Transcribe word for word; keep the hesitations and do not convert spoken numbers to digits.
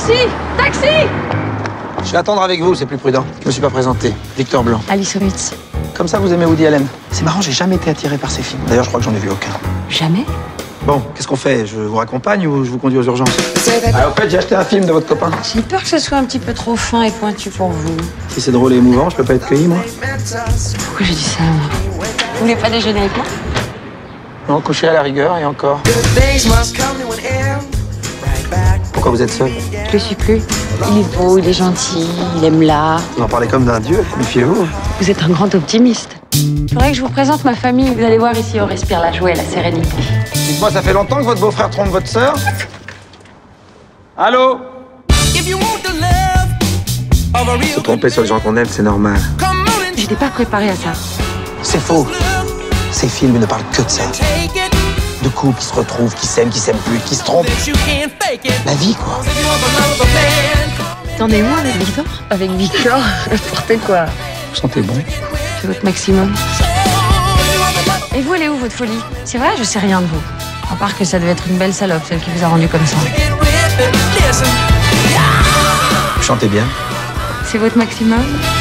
Taxi! Taxi! Je vais attendre avec vous, c'est plus prudent. Je me suis pas présenté. Victor Blanc. Alice Ritz. Comme ça, vous aimez Woody Allen. C'est marrant, j'ai jamais été attiré par ces films. D'ailleurs, je crois que j'en ai vu aucun. Jamais? Bon, qu'est-ce qu'on fait? Je vous raccompagne ou je vous conduis aux urgences? Ah, au fait, j'ai acheté un film de votre copain. J'ai peur que ce soit un petit peu trop fin et pointu pour vous. Si c'est drôle et émouvant, je peux pas être cueilli, moi? Pourquoi j'ai dit ça, moi? Vous voulez pas déjeuner avec moi? Non, coucher à la rigueur et encore. Pourquoi vous êtes seul? Je le suis plus. Il est beau, il est gentil, il aime l'art. Vous en parlez comme d'un dieu, méfiez-vous. Vous êtes un grand optimiste. Il faudrait que je vous présente ma famille. Vous allez voir ici, on respire la joie et la sérénité. Dites-moi, ça fait longtemps que votre beau-frère trompe votre sœur? Allô? Se tromper sur les gens qu'on aime, c'est normal. J'étais pas préparée à ça. C'est faux. Ces films ne parlent que de ça. De couples qui se retrouvent, qui s'aiment, qui s'aiment plus, qui se trompent. La vie, quoi. T'en es où avec Victor? Avec Victor? N'importe quoi. Vous sentez bon? C'est votre maximum. Et vous, elle est où, votre folie? C'est vrai, je sais rien de vous. À part que ça devait être une belle salope, celle qui vous a rendu comme ça. Vous chantez bien. C'est votre maximum?